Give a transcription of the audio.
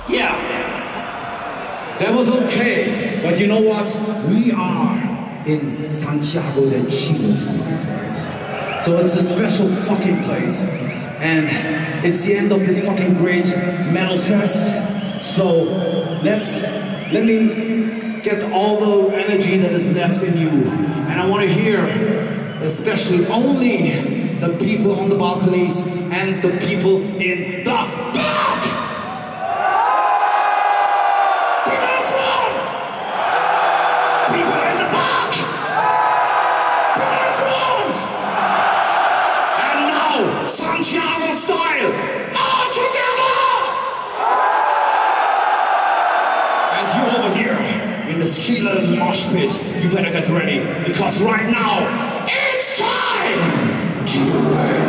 Yeah, that was okay, but you know what? We are in Santiago de Chile tonight, right? So it's a special fucking place, and it's the end of this fucking great metal fest. So let me get all the energy that is left in you, and I want to hear, especially only the people on the balconies and the people in the back. People in the back. People in front. And now, Santiago style, all together. And you over here in the Chile mosh pit, you better get ready, because right now it's time to